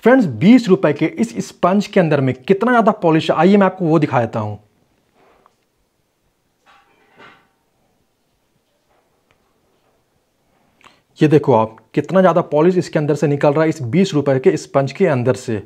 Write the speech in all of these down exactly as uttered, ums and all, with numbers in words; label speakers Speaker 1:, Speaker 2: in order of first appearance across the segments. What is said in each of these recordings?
Speaker 1: Friends बीस रुपए के इस स्पंज के अंदर में कितना ज्यादा पॉलिश है, आइए मैं आपको वो दिखा देता हूं। ये देखो आप, कितना ज्यादा पॉलिश इसके अंदर से निकल रहा है इस बीस रुपए के स्पंज के अंदर से।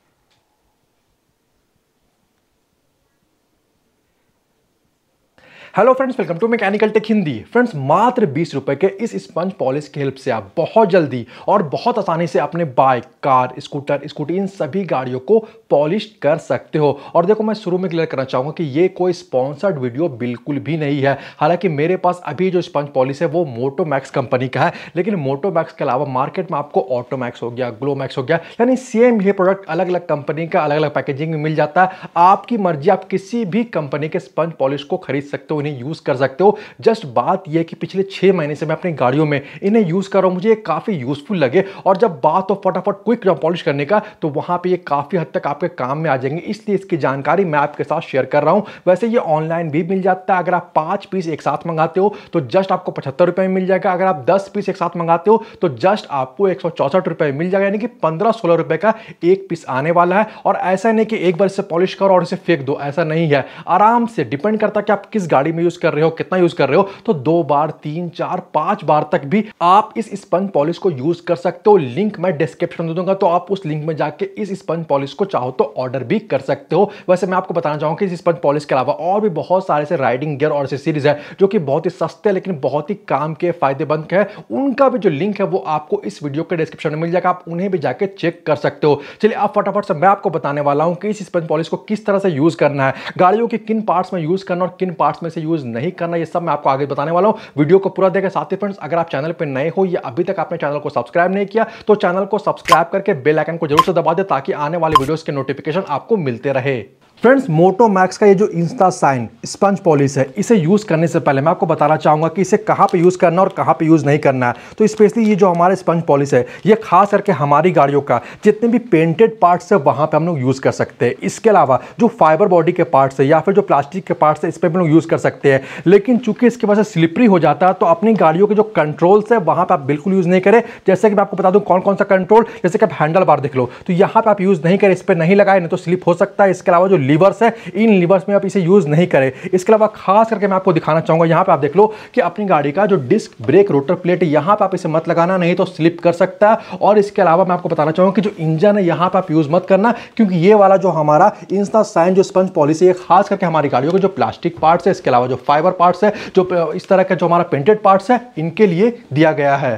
Speaker 1: Hello friends, welcome to mechanical tech Hindi. Friends मात्र बीस रुपए के इस स्पंज पॉलिश की हेल्प से आप बहुत जल्दी और बहुत आसानी से अपने बाइक, कार, स्कूटर, स्कूटी इन सभी गाड़ियों को पॉलिश कर सकते हो। और देखो, मैं शुरू में क्लियर करना चाहूंगा कि ये कोई स्पॉन्सर्ड वीडियो बिल्कुल भी नहीं है। हालांकि मेरे पास अभी जो स्पंज पॉलिश है वो मोटोमैक्स कंपनी का है, लेकिन मोटोमैक्स के अलावा मार्केट में आपको ऑटोमैक्स हो गया, ग्लोमैक्स हो गया, यानी सेम ये प्रोडक्ट अलग अलग कंपनी का अलग अलग पैकेजिंग में मिल जाता है। आपकी मर्जी, आप किसी भी कंपनी के स्पंज पॉलिश को खरीद सकते हो, इन्हें यूज कर सकते हो। जस्ट बात यह कि पिछले छह महीने से मैं अपनी गाड़ियों में इन्हें यूज कर रहा हूं, मुझे ये काफी यूजफुल लगे। और जब बात हो फटाफट क्विक पॉलिश करने का, तो वहां पे ये काफी हद तक आपके काम में आ जाएंगे, इसलिए इसकी जानकारी मैं आपके साथ शेयर कर रहा हूं। वैसे ये ऑनलाइन भी मिल जाता है। अगर आप पांच पीस एक साथ मंगाते हो तो जस्ट आपको पचहत्तर रुपए में मिल जाएगा। अगर आप दस पीस एक साथ मंगाते हो तो जस्ट आपको एक सौ चौसठ रुपए में मिल जाएगा, यानी कि पंद्रह सोलह रुपए का एक पीस आने वाला है। और ऐसा नहीं कि एक बार इसे पॉलिश करो और इसे फेंक दो, ऐसा नहीं है। आराम से डिपेंड करता है कि आप किस गाड़ी में यूज कर रहे हो, कितना यूज कर रहे हो, तो दो बार, तीन, चार, पांच बार तक भी आप इस स्पंज पॉलिश को यूज कर सकते हो। लिंक मैं डिस्क्रिप्शन में दूंगा, तो आप उस लिंक में जाके इस स्पंज पॉलिश को चाहो तो ऑर्डर भी कर सकते हो। वैसे मैं आपको बताना चाहूंगा कि इस स्पंज पॉलिश के अलावा और भी बहुत सारे से राइडिंग गियर और एक्सेसरीज है जो कि बहुत ही सस्ते लेकिन बहुत ही काम के, फायदेमंद है। उनका भी जो लिंक है वो आपको इस वीडियो के डिस्क्रिप्शन में मिल जाएगा, आप उन्हें भी जाके चेक कर सकते हो। चलिए अब फटाफट से मैं आपको बताने वाला हूं कि इस स्पंज पॉलिश को किस तरह से यूज करना है, गाड़ियों के किन पार्ट्स में यूज करना और किन पार्ट्स में से यूज नहीं करना, ये सब मैं आपको आगे बताने वाला हूं। वीडियो को पूरा देखिए। साथ ही फ्रेंड्स, अगर आप चैनल पे नए हो या अभी तक आपने चैनल को सब्सक्राइब नहीं किया तो चैनल को सब्सक्राइब करके बेल आइकन को जरूर से दबा दे, ताकि आने वाले वीडियोस के नोटिफिकेशन आपको मिलते रहे। फ्रेंड्स मोटोमैक्स का ये जो इंस्टा शाइन स्पंज पॉलिश है, इसे यूज करने से पहले मैं आपको बताना चाहूंगा कि इसे कहां पे यूज करना और कहां पे यूज नहीं करना है। तो स्पेशली ये जो हमारे स्पंज पॉलिश है, ये खास करके हमारी गाड़ियों का जितने भी पेंटेड पार्ट्स है वहां पे हम लोग यूज कर सकते हैं। इसके अलावा जो फाइबर बॉडी के पार्ट्स है या फिर जो प्लास्टिक के पार्ट्स है, इस पर हम लोग यूज कर सकते हैं। लेकिन चूंकि इसके वजह से स्लिपरी हो जाता है, तो अपनी गाड़ियों के जो कंट्रोल्स है वहां पर आप बिल्कुल यूज नहीं करें। जैसे कि मैं आपको बता दूं कौन कौन सा कंट्रोल, जैसे कि आप हैंडल बार देख लो, तो यहां पर आप यूज नहीं करें, इस पर नहीं लगाए, नहीं तो स्लिप हो सकता है। इसके अलावा जो लीवर्स है, इन लीवर्स में आप इसे यूज नहीं करें। इसके अलावा खास करके मैं आपको दिखाना चाहूंगा, यहां पे आप देख लो कि अपनी गाड़ी का जो डिस्क ब्रेक रोटर प्लेट है, यहां पे आप इसे मत लगाना, नहीं तो स्लिप कर सकता है। और इसके अलावा मैं आपको बताना चाहूंगा कि जो इंजन है यहां पे आप यूज मत करना, क्योंकि ये वाला जो हमारा इंस्टा शाइन जो स्पंज पॉलिश है, ये खास करके हमारी गाड़ियों के जो प्लास्टिक पार्ट्स है, इसके अलावा जो फाइबर पार्ट्स है, जो इस तरह का जो हमारा पेंटेड पार्ट्स है, इनके लिए दिया गया है।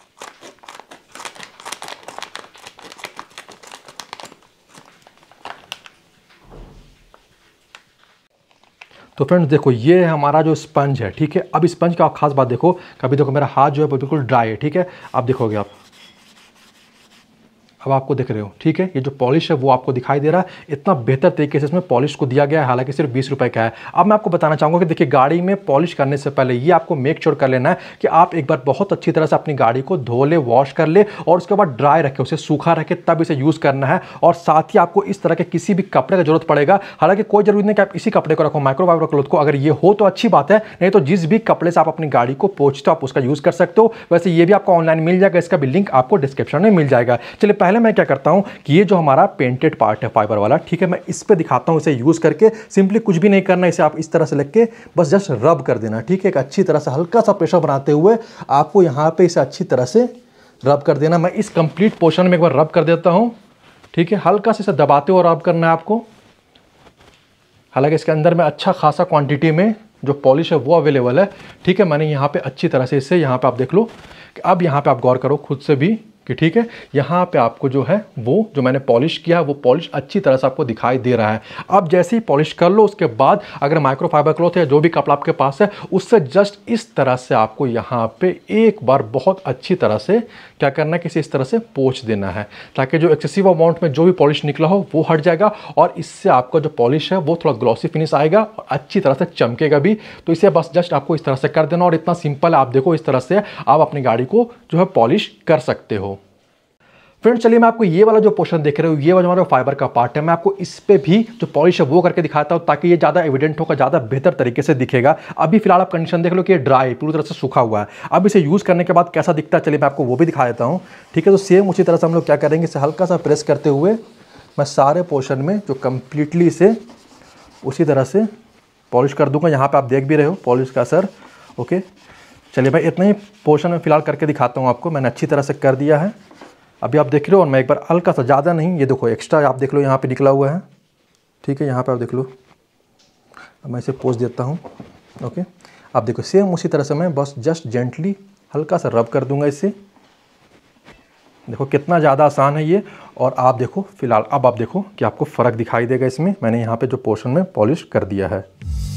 Speaker 1: तो फ्रेंड्स देखो, ये हमारा जो स्पंज है, ठीक है। अब स्पंज का आप खास बात देखो, कभी देखो मेरा हाथ जो है बिल्कुल ड्राई है, ठीक है। आप देखोगे, आप अब आपको देख रहे हो, ठीक है। ये जो पॉलिश है वो आपको दिखाई दे रहा है, इतना बेहतर तरीके से इसमें पॉलिश को दिया गया है, हालांकि सिर्फ बीस रुपए का है। अब मैं आपको बताना चाहूंगा कि देखिए, गाड़ी में पॉलिश करने से पहले ये आपको मेक श्योर कर लेना है कि आप एक बार बहुत अच्छी तरह से अपनी गाड़ी को धो ले, वॉश कर ले, और उसके बाद ड्राई रखे, उसे सूखा रखे, तब इसे यूज करना है। और साथ ही आपको इस तरह के किसी भी कपड़े की जरूरत पड़ेगा। हालांकि कोई जरूरी नहीं कि आप इसी कपड़े को रखो, माइक्रोफाइबर क्लॉथ को, अगर ये हो तो अच्छी बात है, नहीं तो जिस भी कपड़े से आप अपनी गाड़ी को पोंछते हो आप उसका यूज कर सकते हो। वैसे ये भी आपको ऑनलाइन मिल जाएगा, इसका भी लिंक आपको डिस्क्रिप्शन में मिल जाएगा। चलिए पहले मैं क्या करता हूं कि ये जो हमारा पेंटेड पार्ट है फाइबर वाला, ठीक है, मैं इस पे दिखाता हूं इसे यूज करके। सिंपली कुछ भी नहीं करना, इसे आप इस तरह से लेके बस जस्ट रब कर देना, ठीक है। एक अच्छी तरह से हल्का सा प्रेशर बनाते हुए आपको यहां पे इसे अच्छी तरह से रब कर देना। मैं इस कंप्लीट पोर्शन में एक बार रब कर देता हूं, ठीक है। हल्का से इसे दबाते हुए रब करना है आपको। हालांकि इसके अंदर में अच्छा खासा क्वांटिटी में जो पॉलिश है वो अवेलेबल है, ठीक है। मैंने यहाँ पे अच्छी तरह से इसे यहाँ पे आप देख लो कि अब यहाँ पे आप गौर करो खुद से भी कि ठीक है, यहाँ पे आपको जो है वो जो मैंने पॉलिश किया है वो पॉलिश अच्छी तरह से आपको दिखाई दे रहा है। अब जैसे ही पॉलिश कर लो, उसके बाद अगर माइक्रोफाइबर क्लॉथ है, जो भी कपड़ा आपके पास है, उससे जस्ट इस तरह से आपको यहाँ पे एक बार बहुत अच्छी तरह से क्या करना है, किसी इस तरह से पोंछ देना है, ताकि जो एक्सेसिव अमाउंट में जो भी पॉलिश निकला हो वो हट जाएगा, और इससे आपका जो पॉलिश है वो थोड़ा ग्लॉसी फिनिश आएगा और अच्छी तरह से चमकेगा भी। तो इसे बस जस्ट आपको इस तरह से कर देना, और इतना सिंपल है। आप देखो, इस तरह से आप अपनी गाड़ी को जो है पॉलिश कर सकते हो। फ्रेंड्स चलिए मैं आपको ये वाला जो पोर्शन देख रहे हो, ये वाला हमारा फाइबर का पार्ट है, मैं आपको इस पे भी जो पॉलिश है वो करके दिखाता हूँ ताकि ये ज़्यादा एविडेंट होगा, ज़्यादा बेहतर तरीके से दिखेगा। अभी फिलहाल आप कंडीशन देख लो कि ये ड्राई पूरी तरह से सूखा हुआ है। अब इसे यूज़ करने के बाद कैसा दिखता है चलिए मैं आपको वो भी दिखा देता हूँ। ठीक है, तो सेम उसी तरह से हम लोग क्या करेंगे, इसे हल्का सा प्रेस करते हुए मैं सारे पोर्शन में जो कम्प्लीटली इसे उसी तरह से पॉलिश कर दूंगा। यहाँ पे आप देख भी रहे हो पॉलिश का असर। ओके चलिए मैं इतना ही पोर्शन में फिलहाल करके दिखाता हूँ आपको। मैंने अच्छी तरह से कर दिया है, अभी आप देख रहे हो। और मैं एक बार हल्का सा, ज़्यादा नहीं, ये देखो एक्स्ट्रा आप देख लो यहाँ पे निकला हुआ है। ठीक है, यहाँ पे आप देख लो। अब मैं इसे पोंछ देता हूँ। ओके आप देखो सेम उसी तरह से मैं बस जस्ट जेंटली हल्का सा रब कर दूंगा इससे। देखो कितना ज़्यादा आसान है ये। और आप देखो फिलहाल अब आप देखो कि आपको फ़र्क दिखाई देगा इसमें। मैंने यहाँ पे जो पोर्शन में पॉलिश कर दिया है।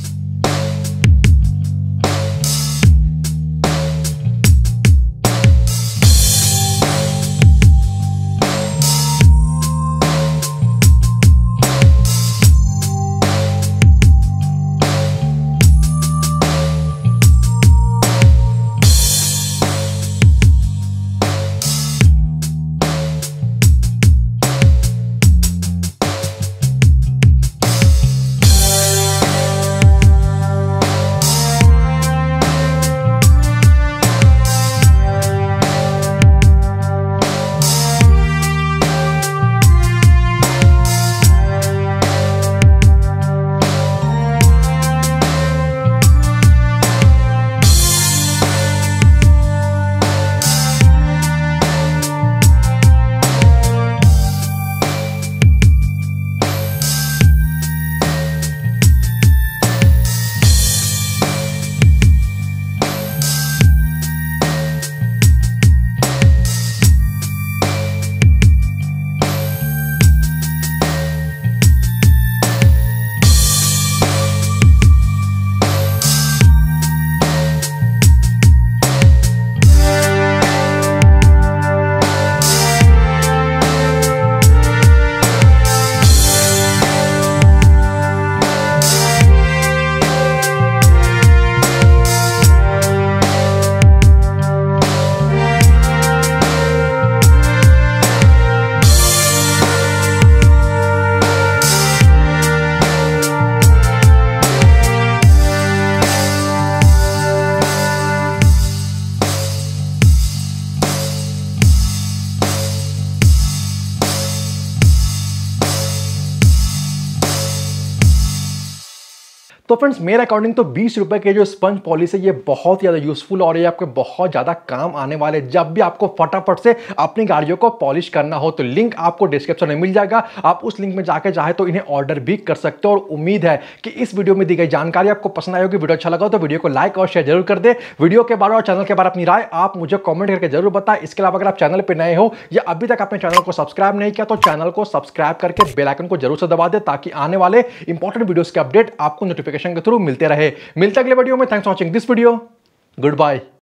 Speaker 1: तो फ्रेंड्स मेरे अकॉर्डिंग तो बीस रुपए के जो स्पंज पॉलिश है ये बहुत ज़्यादा यूजफुल और ये आपके बहुत ज़्यादा काम आने वाले जब भी आपको फटाफट से अपनी गाड़ियों को पॉलिश करना हो। तो लिंक आपको डिस्क्रिप्शन में मिल जाएगा, आप उस लिंक में जाकर चाहे तो इन्हें ऑर्डर भी कर सकते हो। और उम्मीद है कि इस वीडियो में दी गई जानकारी आपको पसंद आई होगी। वीडियो अच्छा लगा तो वीडियो को लाइक और शेयर जरूर कर दे। वीडियो के बारे और चैनल के बारे में अपनी राय आप मुझे कॉमेंट करके जरूर बताएं। इसके अलावा अगर आप चैनल पर नए हो या अभी तक अपने चैनल को सब्सक्राइब नहीं किया तो चैनल को सब्सक्राइब करके बेल आइकन को जरूर से दबा दे ताकि आने वाले इंपॉर्टेंट वीडियोस के अपडेट आपको नोटिफिकेशन के थ्रू मिलते रहे। मिलते अगले वीडियो में। Thanks for watching this video. Good bye.